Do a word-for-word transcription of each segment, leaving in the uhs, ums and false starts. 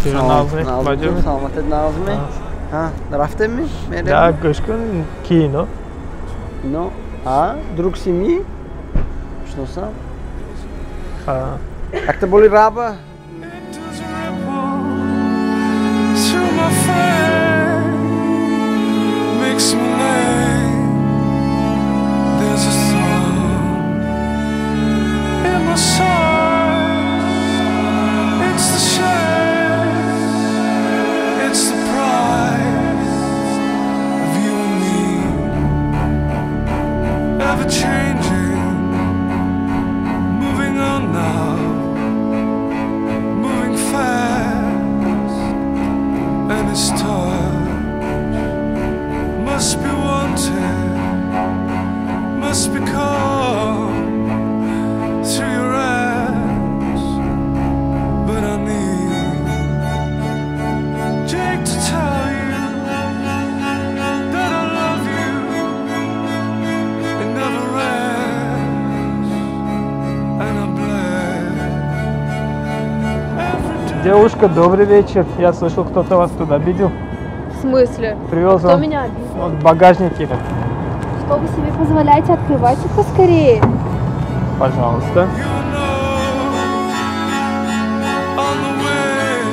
چرا نازمی؟ نازمی سلامت نازمی ها رفتم می да گوش کن کینو نو ها друг си ми що съм ها как те боли раба Девушка, добрый вечер. Я слышал, кто-то вас туда обидел. В смысле? Привез Кто вам меня обидел? вот в багажнике. Что вы себе позволяете? Открывайте поскорее. Пожалуйста.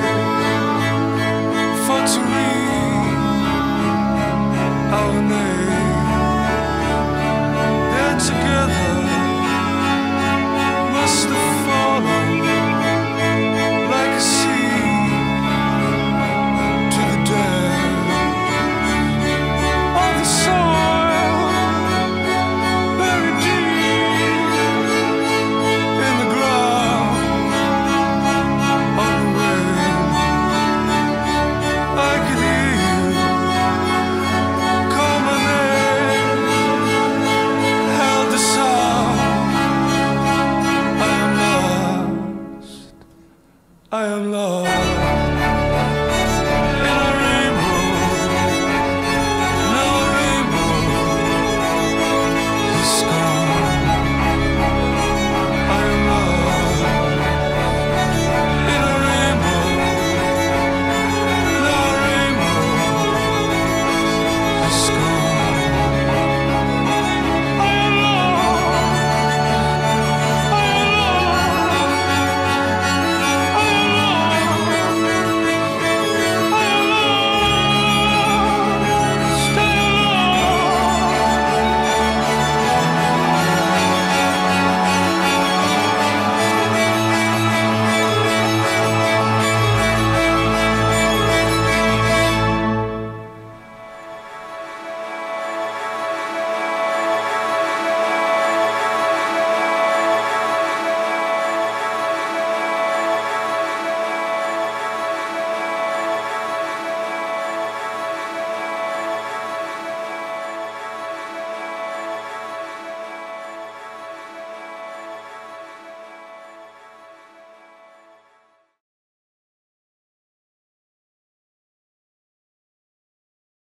Our name